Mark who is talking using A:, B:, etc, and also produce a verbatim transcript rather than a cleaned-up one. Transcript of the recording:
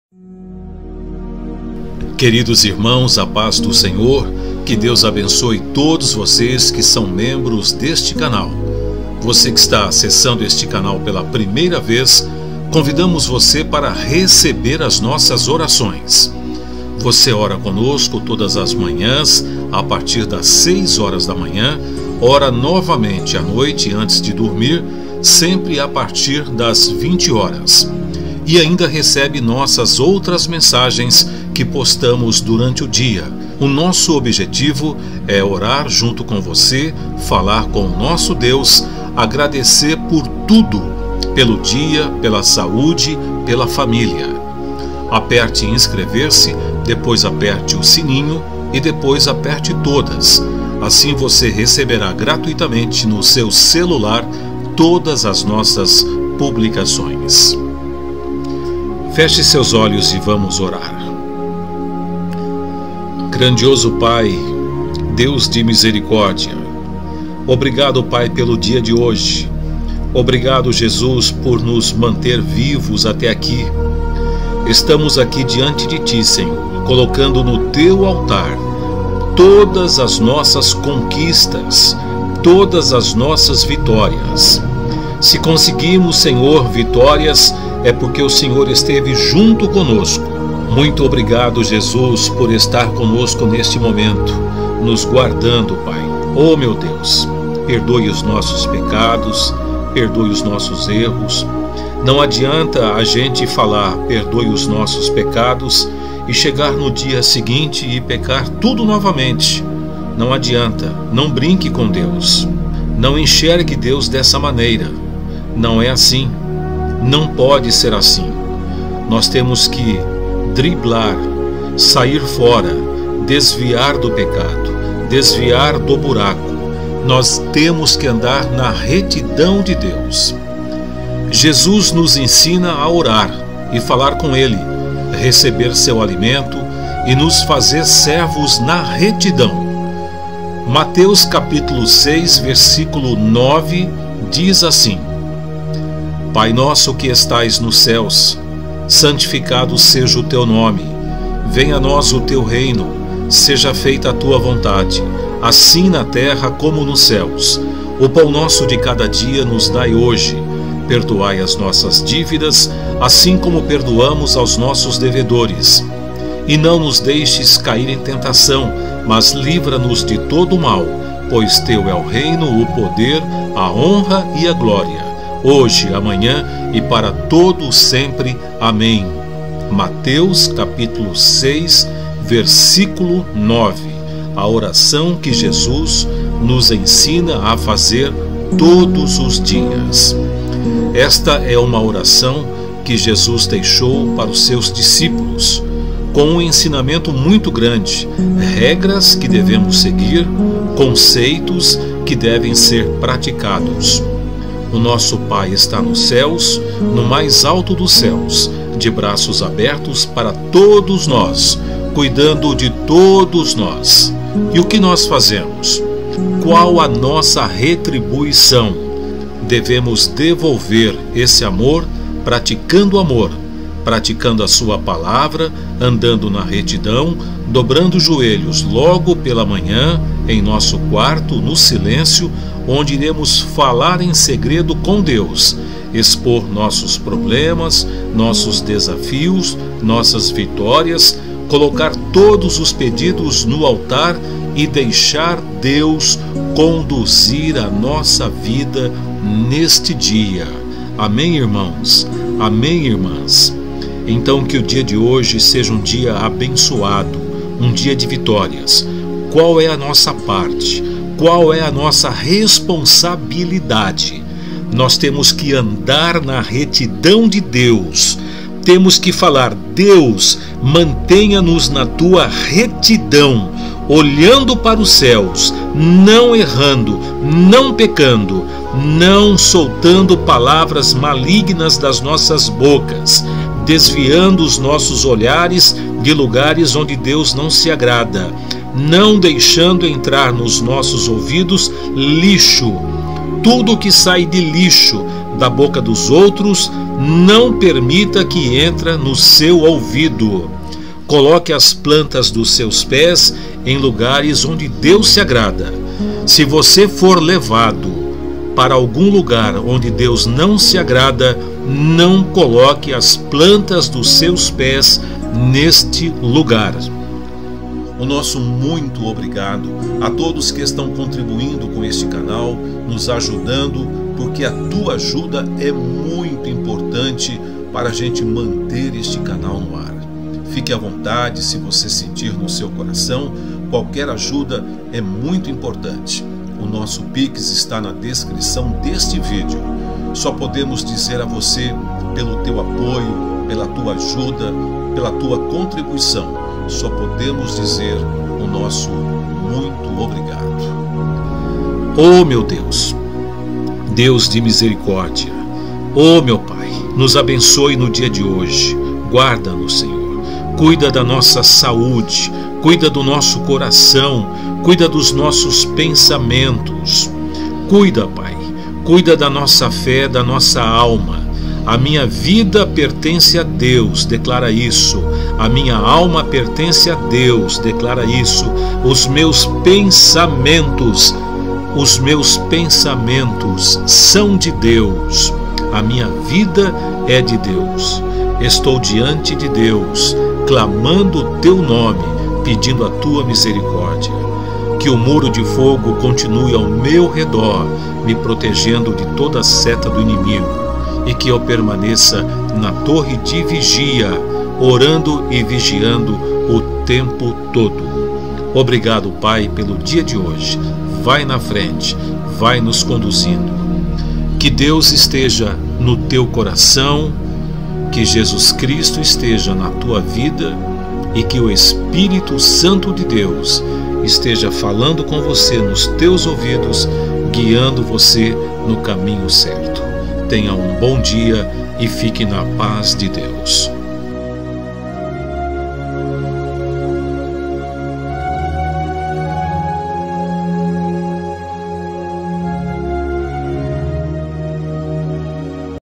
A: Queridos irmãos, a paz do Senhor, que Deus abençoe todos vocês que são membros deste canal. Você que está acessando este canal pela primeira vez, convidamos você para receber as nossas orações. Você ora conosco todas as manhãs, a partir das seis horas da manhã, ora novamente à noite antes de dormir, sempre a partir das vinte horas. E ainda recebe nossas outras mensagens que postamos durante o dia. O nosso objetivo é orar junto com você, falar com o nosso Deus, agradecer por tudo, pelo dia, pela saúde, pela família. Aperte inscrever-se, depois aperte o sininho e depois aperte todas. Assim você receberá gratuitamente no seu celular todas as nossas publicações. Feche seus olhos e vamos orar. Grandioso Pai, Deus de misericórdia, obrigado, Pai, pelo dia de hoje. Obrigado, Jesus, por nos manter vivos até aqui. Estamos aqui diante de Ti, Senhor, colocando no Teu altar todas as nossas conquistas, todas as nossas vitórias. Se conseguimos, Senhor, vitórias, é porque o Senhor esteve junto conosco. Muito obrigado, Jesus, por estar conosco neste momento, nos guardando, Pai. Oh, meu Deus, perdoe os nossos pecados, perdoe os nossos erros. Não adianta a gente falar, perdoe os nossos pecados, e chegar no dia seguinte e pecar tudo novamente. Não adianta, não brinque com Deus. Não enxergue Deus dessa maneira. Não é assim. Não pode ser assim. Nós temos que driblar, sair fora, desviar do pecado, desviar do buraco. Nós temos que andar na retidão de Deus. Jesus nos ensina a orar e falar com Ele, receber seu alimento e nos fazer servos na retidão. Mateus capítulo seis, versículo nove, diz assim: Pai nosso que estais nos céus, santificado seja o teu nome. Venha a nós o teu reino, seja feita a tua vontade, assim na terra como nos céus. O pão nosso de cada dia nos dai hoje. Perdoai as nossas dívidas, assim como perdoamos aos nossos devedores. E não nos deixes cair em tentação, mas livra-nos de todo o mal, pois teu é o reino, o poder, a honra e a glória, hoje, amanhã e para todo sempre. Amém. Mateus capítulo seis, versículo nove. A oração que Jesus nos ensina a fazer todos os dias. Esta é uma oração que Jesus deixou para os seus discípulos, com um ensinamento muito grande, regras que devemos seguir, conceitos que devem ser praticados. O nosso Pai está nos céus, no mais alto dos céus, de braços abertos para todos nós, cuidando de todos nós. E o que nós fazemos? Qual a nossa retribuição? Devemos devolver esse amor praticando o amor, praticando a sua palavra, andando na retidão, dobrando os joelhos logo pela manhã, em nosso quarto, no silêncio, onde iremos falar em segredo com Deus, expor nossos problemas, nossos desafios, nossas vitórias, colocar todos os pedidos no altar e deixar Deus conduzir a nossa vida neste dia. Amém, irmãos? Amém, irmãs? Então que o dia de hoje seja um dia abençoado, um dia de vitórias. Qual é a nossa parte? Qual é a nossa responsabilidade? Nós temos que andar na retidão de Deus. Temos que falar: Deus, mantenha-nos na tua retidão, olhando para os céus, não errando, não pecando, não soltando palavras malignas das nossas bocas, desviando os nossos olhares de lugares onde Deus não se agrada, não deixando entrar nos nossos ouvidos lixo. Tudo que sai de lixo da boca dos outros não permita que entre no seu ouvido. Coloque as plantas dos seus pés em lugares onde Deus se agrada. Se você for levado para algum lugar onde Deus não se agrada, não coloque as plantas dos seus pés neste lugar. O nosso muito obrigado a todos que estão contribuindo com este canal, nos ajudando, porque a tua ajuda é muito importante para a gente manter este canal no ar. Fique à vontade, se você sentir no seu coração, qualquer ajuda é muito importante. O nosso Pix está na descrição deste vídeo. Só podemos dizer a você, pelo teu apoio, pela tua ajuda, pela tua contribuição, só podemos dizer o nosso muito obrigado. Oh meu Deus, Deus de misericórdia, oh meu Pai, nos abençoe no dia de hoje, guarda-nos, Senhor. Cuida da nossa saúde, cuida do nosso coração, cuida dos nossos pensamentos. Cuida, Pai, cuida da nossa fé, da nossa alma. A minha vida pertence a Deus, declara isso. A minha alma pertence a Deus, declara isso. Os meus pensamentos, os meus pensamentos são de Deus. A minha vida é de Deus. Estou diante de Deus, clamando o teu nome, pedindo a tua misericórdia. Que o muro de fogo continue ao meu redor, me protegendo de toda seta do inimigo, e que eu permaneça na torre de vigia, orando e vigiando o tempo todo. Obrigado, Pai, pelo dia de hoje. Vai na frente, vai nos conduzindo. Que Deus esteja no teu coração, que Jesus Cristo esteja na tua vida e que o Espírito Santo de Deus esteja falando com você nos teus ouvidos, guiando você no caminho certo. Tenha um bom dia e fique na paz de Deus.